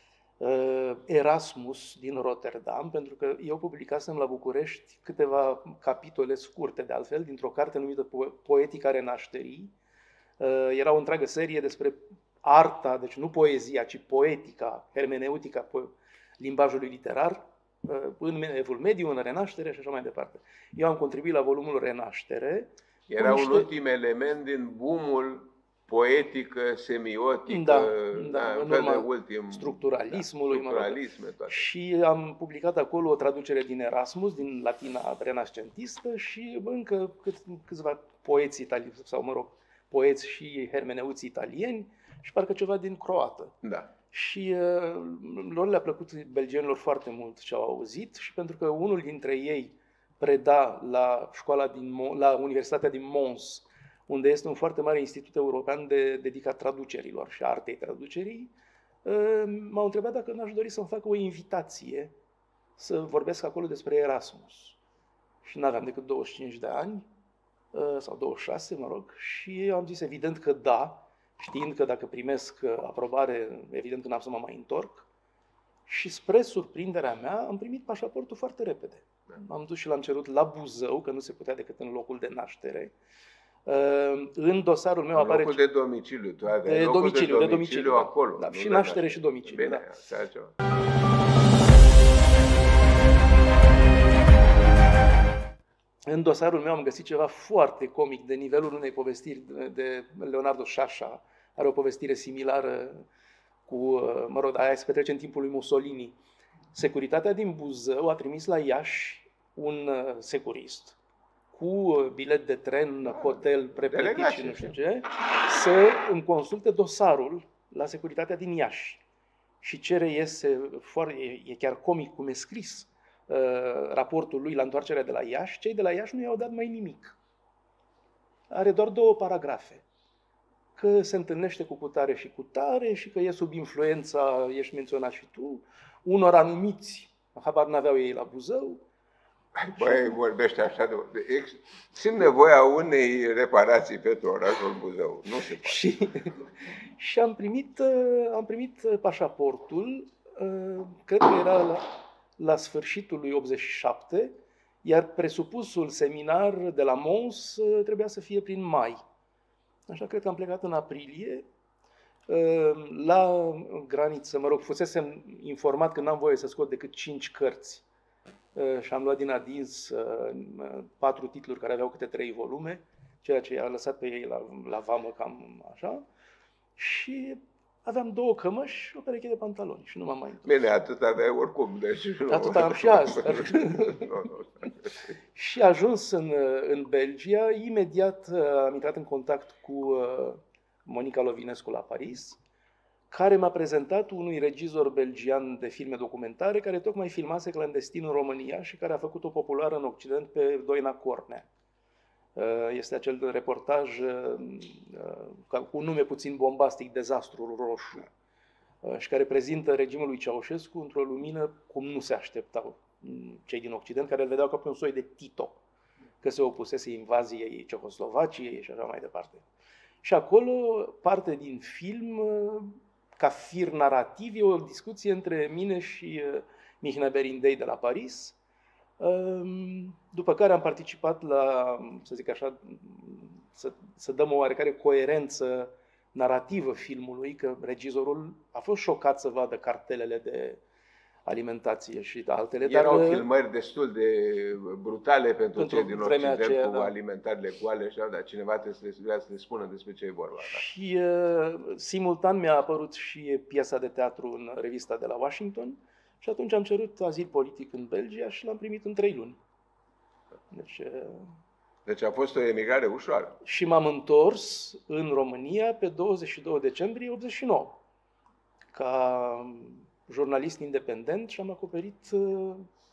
C: Erasmus din Rotterdam, pentru că eu publicasem la București câteva capitole scurte, de altfel, dintr-o carte numită Poetica Renașterii. Era o întreagă serie despre arta, deci nu poezia, ci poetica, hermeneutica limbajului literar, în Evul Mediu, în Renaștere și așa mai departe. Eu am contribuit la volumul Renaștere.
B: Era
C: niște...
B: un ultim element din boom-ul poetică, semiotică,
C: da, da,
B: da,
C: în
B: fel
C: urma
B: de ultim,
C: structuralismului,
B: da, structuralisme, toate.
C: Și am publicat acolo o traducere din Erasmus, din latina renascentistă și încă cât, câțiva poeți italieni, sau mă rog, poeți și hermeneuți italieni și parcă ceva din croată.
B: Da.
C: Și uh, lor le-a plăcut belgienilor foarte mult ce au auzit și pentru că unul dintre ei preda la școala din la Universitatea din Mons, unde este un foarte mare institut european de, dedicat traducerilor și artei traducerii, m-au întrebat dacă n-aș dori să-mi fac o invitație să vorbesc acolo despre Erasmus. Și n-aveam decât douăzeci și cinci de ani, sau douăzeci și șase, mă rog, și am zis evident că da, știind că dacă primesc aprobare, evident că n-am să mă mai întorc. Și spre surprinderea mea, am primit pașaportul foarte repede. M-am dus și l-am cerut la Buzău, că nu se putea decât în locul de naștere. În dosarul meu apare...
B: Locul de domiciliu, tu aveai
C: de
B: locul
C: domiciliu,
B: de
C: de
B: domiciliu,
C: domiciliu
B: acolo.
C: Da, și naștere și domiciliu.
B: Bine,
C: Da.
B: asta ceva.
C: În dosarul meu am găsit ceva foarte comic, de nivelul unei povestiri de Leonardo Sciascia. Are o povestire similară cu, mă rog, aia se petrece în timpul lui Mussolini. Securitatea din Buzău a trimis la Iași un securist cu bilet de tren, hotel, preplătit și nu știu ce, să îmi consulte dosarul la securitatea din Iași. Și ce reiese, e chiar comic cum e scris uh, raportul lui la întoarcerea de la Iași, cei de la Iași nu i-au dat mai nimic. Are doar două paragrafe. Că se întâlnește cu cutare și cutare și că e sub influența, ești menționat și tu, unor anumiți, habar n-aveau ei la Buzău.
B: Băi, vorbește așa de... Ex... Simt nevoia unei reparații pentru orașul Buzău. Nu se poate.
C: Și, și am primit, am primit pașaportul, cred că era la, la sfârșitul lui optzeci și șapte, iar presupusul seminar de la Mons trebuia să fie prin mai. Așa cred că am plecat în aprilie. La graniță, mă rog, fusesem informat că n-am voie să scot decât cinci cărți. Și am luat din adins patru titluri care aveau câte trei volume, ceea ce i-a lăsat pe ei la, la vamă cam așa. Și aveam două cămăși și o pereche de pantaloni și nu m-am mai întors.
B: Bine, atât aveai oricum. Deci
C: atât am și azi. Și ajuns în, în Belgia, imediat am intrat în contact cu Monica Lovinescu la Paris, care m-a prezentat unui regizor belgian de filme documentare care tocmai filmase clandestin în România și care a făcut-o populară în Occident pe Doina Cornea. Este acel reportaj cu un nume puțin bombastic, Dezastrul Roșu, și care prezintă regimul lui Ceaușescu într-o lumină cum nu se așteptau cei din Occident, care îl vedeau ca pe un soi de Tito, că se opusese invaziei Cehoslovaciei și așa mai departe. Și acolo, parte din film, ca fir narrativ, e o discuție între mine și Mihnea Berindei de la Paris, după care am participat la, să zic așa, să, să dăm o oarecare coerență narrativă filmului, că regizorul a fost șocat să vadă cartelele de alimentație și altele.
B: Erau
C: dar,
B: filmări destul de brutale pentru, pentru cei din Occident, aceea, cu
C: da.
B: alimentările goale și dar cineva trebuie să le spună despre ce e vorba. Da.
C: Și uh, simultan mi-a apărut și piesa de teatru în revista de la Washington și atunci am cerut azil politic în Belgia și l-am primit în trei luni. Deci, uh,
B: deci a fost o emigrare ușoară.
C: Și m-am întors în România pe douăzeci și doi decembrie optzeci și nouă, ca jurnalist independent și am acoperit uh,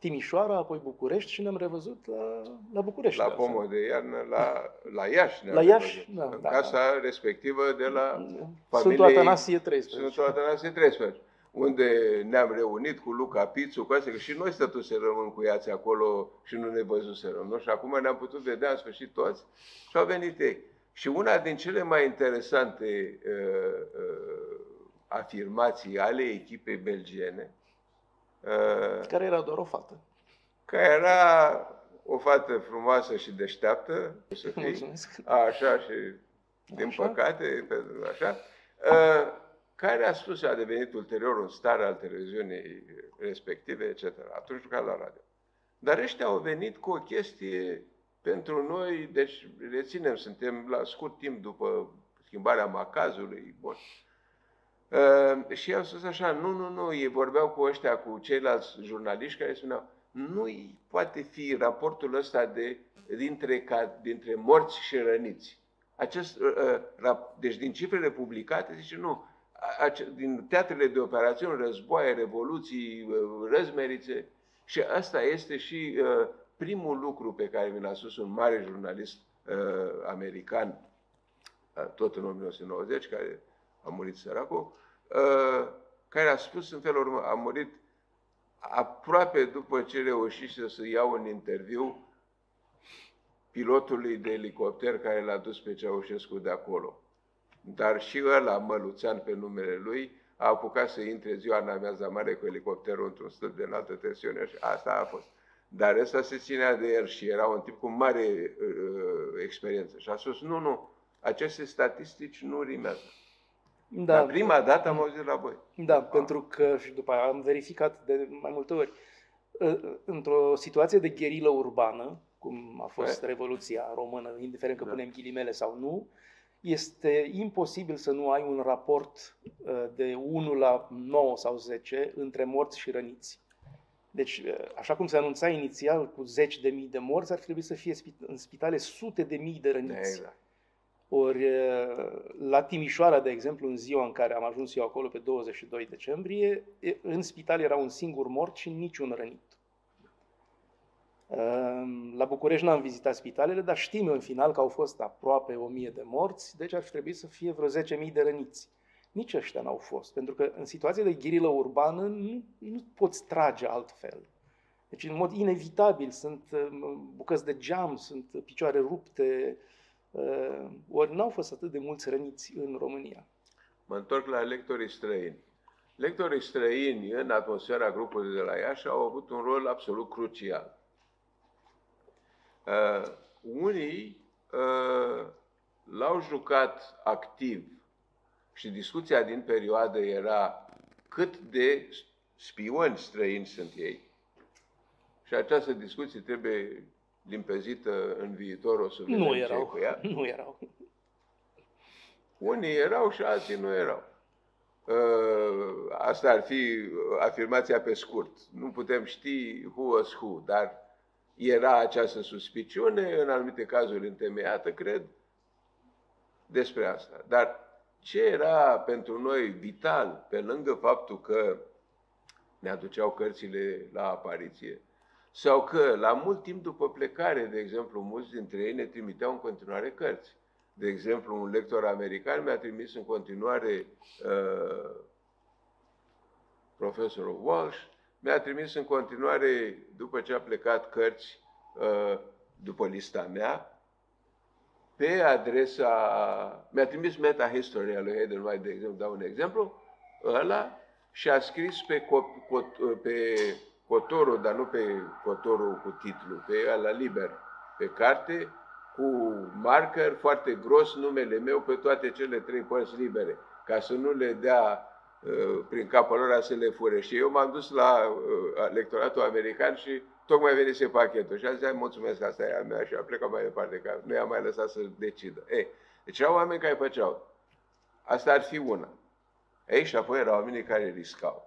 C: Timișoara, apoi București și ne-am revăzut la, la București.
B: La pomul de iarnă, la, la Iași.
C: La Iași, da,
B: în
C: da,
B: casa
C: da.
B: respectivă de la
C: Sfântul Atanasie treisprezece.
B: Sfântul Atanasie treisprezece, unde ne-am reunit cu Luca Pițu, cu astea, că și noi stătuserăm încuiați acolo și nu ne văzuserăm. Nu? Și acum ne-am putut vedea în sfârșit toți și au venit ei. Și una din cele mai interesante uh, uh, afirmații ale echipei belgiene, uh,
C: care era doar o fată.
B: Care era o fată frumoasă și deșteaptă, să fii,
C: Mulțumesc.
B: așa și, din
C: Așa.
B: păcate, așa, uh, care a spus și a devenit ulterior un star al televiziunii respective, et cetera. Atunci juca la radio. Dar ăștia au venit cu o chestie pentru noi, deci reținem, suntem la scurt timp după schimbarea macazului, bun. Uh, și au spus așa, nu, nu, nu, ei vorbeau cu ăștia, cu ceilalți jurnaliști care spuneau, nu poate fi raportul ăsta de, dintre, ca, dintre morți și răniți. Acest, uh, rap, deci din cifrele publicate, zice, nu, a, din teatrele de operațiuni, războaie, revoluții, uh, răzmerițe, și asta este și uh, primul lucru pe care mi l-a spus un mare jurnalist uh, american, uh, tot în o mie nouă sute nouăzeci, care a murit săracul, uh, care a spus în felul următor, a murit aproape după ce reușise să iau un interviu pilotului de elicopter care l-a dus pe Ceaușescu de acolo. Dar și ăla, Măluțean pe numele lui, a apucat să intre ziua în amiaza mare cu elicopterul într-un stâlp de înaltă tensiune și asta a fost. Dar ăsta se ținea de el și era un tip cu mare uh, experiență. Și a spus, nu, nu, aceste statistici nu rimează.
C: Da.
B: Dar prima dată am auzit la voi.
C: Da, ah. pentru că, și după aia am verificat de mai multe ori, într-o situație de gherilă urbană, cum a fost
B: Hai.
C: Revoluția Română, indiferent că
B: Da.
C: punem ghilimele sau nu, este imposibil să nu ai un raport de unu la nouă sau zece între morți și răniți. Deci, așa cum se anunța inițial cu zeci de mii de morți, ar trebui să fie în spitale sute de mii de răniți.
B: Exact.
C: Ori la Timișoara, de exemplu, în ziua în care am ajuns eu acolo pe douăzeci și doi decembrie, în spital era un singur mort și niciun rănit. La București n-am vizitat spitalele, dar știm în final că au fost aproape o mie de morți, deci ar fi trebuit să fie vreo zece mii de răniți. Nici ăștia n-au fost, pentru că în situație de gherilă urbană nu, nu poți trage altfel. Deci în mod inevitabil sunt bucăți de geam, sunt picioare rupte, ori n-au fost atât de mulți răniți în România.
B: Mă întorc la lectorii străini. Lectorii străini în atmosfera grupului de la Iași au avut un rol absolut crucial. Uh, unii uh, l-au jucat activ și discuția din perioadă era cât de spioni străini sunt ei. Și această discuție trebuie limpezită în viitor, o să vedem
C: Nu
B: ce
C: erau,
B: cu ea.
C: nu erau.
B: Unii erau și alții nu erau. Asta ar fi afirmația pe scurt. Nu putem ști who was who, dar era această suspiciune, în anumite cazuri întemeiată, cred, despre asta. Dar ce era pentru noi vital, pe lângă faptul că ne aduceau cărțile la apariție, sau că la mult timp după plecare, de exemplu, mulți dintre ei ne trimiteau în continuare cărți. De exemplu, un lector american mi-a trimis în continuare uh, profesorul Walsh, mi-a trimis în continuare, după ce a plecat, cărți uh, după lista mea, pe adresa, mi-a trimis Meta History al lui Hayden White, de exemplu, dau un exemplu, ăla, și a scris pe, cot, cot, pe cotorul, dar nu pe cotorul cu titlu, pe ăla liber, pe carte, cu marker foarte gros numele meu pe toate cele trei părți libere, ca să nu le dea uh, prin capul lor să le fure. Și eu m-am dus la uh, lectoratul american și tocmai venise pachetul. Și a zis, mulțumesc, asta e a mea, și a plecat mai departe, că nu i-a mai lăsat să decidă. Ei, deci erau oameni care făceau. Asta ar fi una. Ei, și apoi erau oamenii care riscau.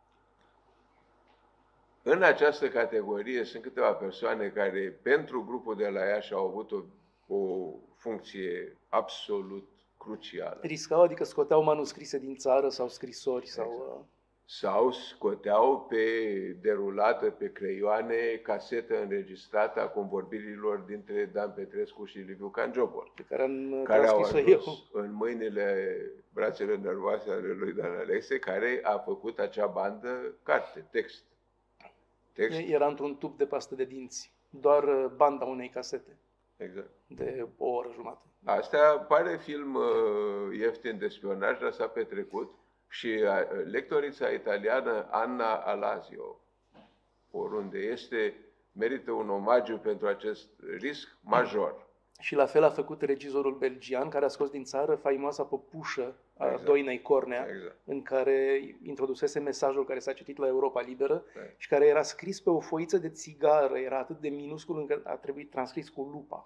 B: În această categorie sunt câteva persoane care, pentru grupul de la Iași, au avut o, o funcție absolut crucială.
C: Riscau, adică scoteau manuscrise din țară sau scrisori. Exact. Sau...
B: sau scoteau pe derulată, pe creioane, casetă înregistrată a convorbirilor dintre Dan Petrescu și Liviu Cangiopol,
C: pe care, am
B: care au ajuns
C: eu.
B: în mâinile, brațele nervoase ale lui Dan Alexe, care a făcut acea bandă carte, text. text.
C: Era într-un tub de pastă de dinți, doar banda unei casete.
B: Exact.
C: De o oră jumătate.
B: Asta pare film uh, ieftin de spionaj, dar s-a petrecut. Și uh, lectorița italiană Anna Alasio, oriunde este, merită un omagiu pentru acest risc major.
C: Și la fel a făcut regizorul belgian, care a scos din țară faimoasa păpușă a
B: exact.
C: Doinei Cornea,
B: exact.
C: în care introdusese mesajul care s-a citit la Europa Liberă
B: exact.
C: și care era scris pe o foiță de țigară, era atât de minuscul încât a trebuit transcris cu lupa.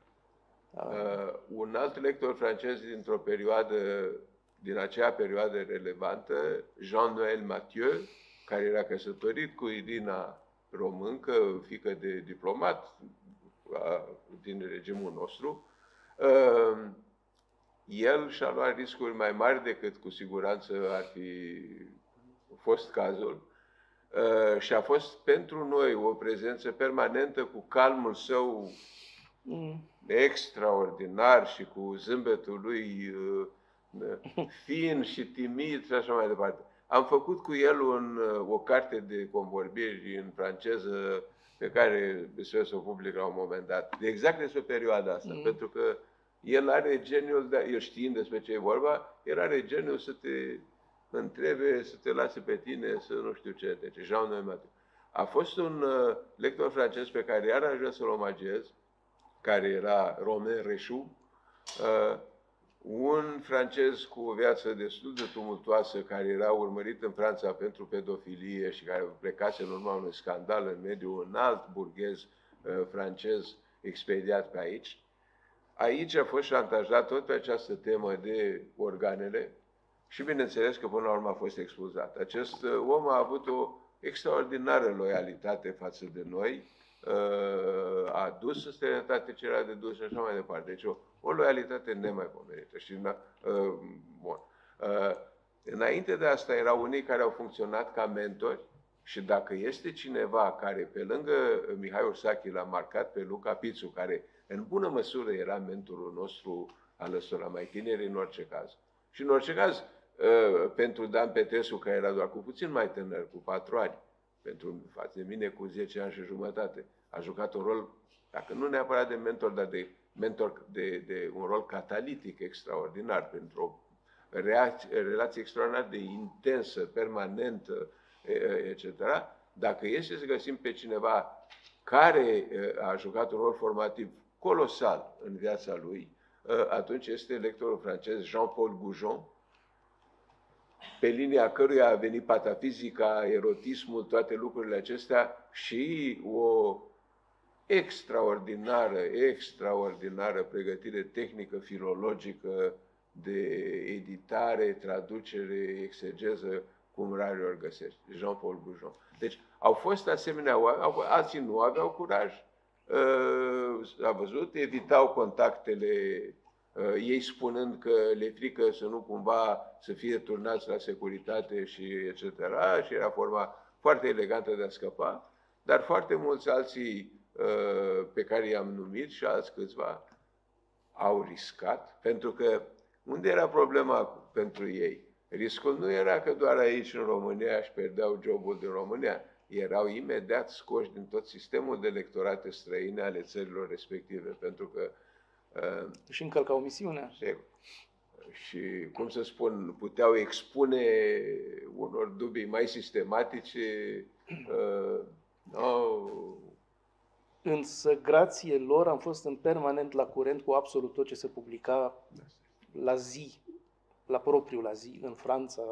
B: Uh, un alt lector francez dintr-o perioadă, din acea perioadă relevantă, Jean-Noël Mathieu, care era căsătorit cu Irina Româncă, fiică de diplomat uh, din regimul nostru, uh, el și-a luat riscuri mai mari decât cu siguranță ar fi fost cazul. Uh, și a fost pentru noi o prezență permanentă cu calmul său mm. extraordinar și cu zâmbetul lui uh, fin și timid și așa mai departe. Am făcut cu el un, o carte de convorbiri în franceză pe care sper să o public la un moment dat. De exact despre perioada asta, mm. pentru că el are geniul, de, el știind despre ce e vorba, el are geniul să te întrebe, să te lase pe tine, să nu știu ce. Deci Jean-Noël Mathieu. A fost un uh, lector francez pe care iar aș vrea să-l omagiez, care era Romain Rechoux, uh, un francez cu o viață destul de tumultoasă, care era urmărit în Franța pentru pedofilie și care plecase în urma unui scandal în mediul înalt burghez uh, francez expediat pe aici. Aici a fost șantajat tot pe această temă de organele și bineînțeles că până la urmă a fost expulzat. Acest uh, om a avut o extraordinară loialitate față de noi, uh, a dus în străinătate ce era de dus și așa mai departe. Deci o, o loialitate nemaipomenită. Și, uh, bun. Uh, înainte de asta erau unii care au funcționat ca mentori și dacă este cineva care pe lângă Mihai Ursachi l-a marcat pe Luca Pițu, care în bună măsură era mentorul nostru al ăstora mai tineri în orice caz. Și în orice caz, pentru Dan Petrescu, care era doar cu puțin mai tânăr, cu patru ani, pentru față de mine cu zece ani și jumătate, a jucat un rol, dacă nu neapărat de mentor, dar de mentor, de, de un rol catalitic extraordinar, pentru o reacție, relație extraordinar de intensă, permanentă, et cetera. Dacă este să găsim pe cineva care a jucat un rol formativ colosal în viața lui, atunci este lectorul francez Jean-Paul Goujon, pe linia căruia a venit patafizica, erotismul, toate lucrurile acestea și o extraordinară, extraordinară pregătire tehnică, filologică, de editare, traducere, exegeză, cum rare ori găsești. Jean-Paul Goujon. Deci au fost asemenea oameni, alții nu aveau curaj, a văzut, evitau contactele, ei spunând că le frică să nu cumva să fie turnați la securitate și et cetera. Și era forma foarte elegantă de a scăpa, dar foarte mulți alții pe care i-am numit și alți câțiva au riscat, pentru că unde era problema pentru ei? Riscul nu era că doar aici în România își pierdeau jobul din România, erau imediat scoși din tot sistemul de electorate străine ale țărilor respective, pentru că uh,
C: și încălcau misiunea.
B: Și, cum să spun, puteau expune unor dubii mai sistematice. Uh, oh.
C: Însă, grație lor, am fost în permanent la curent cu absolut tot ce se publica la zi, la propriu la zi, în Franța.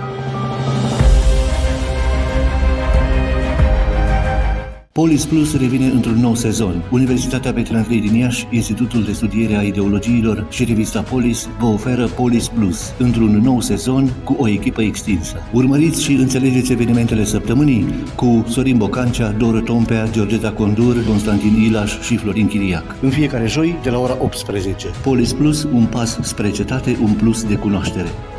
A: Polis Plus revine într-un nou sezon. Universitatea Petrea I din Iași, Institutul de Studiere a Ideologiilor și revista Polis vă oferă Polis Plus într-un nou sezon cu o echipă extinsă. Urmăriți și înțelegeți evenimentele săptămânii cu Sorin Bocancea, Doră Tompea, Georgeta Condur, Constantin Ilaș și Florin Chiriac. În fiecare joi de la ora optsprezece. Polis Plus, un pas spre cetate, un plus de cunoaștere.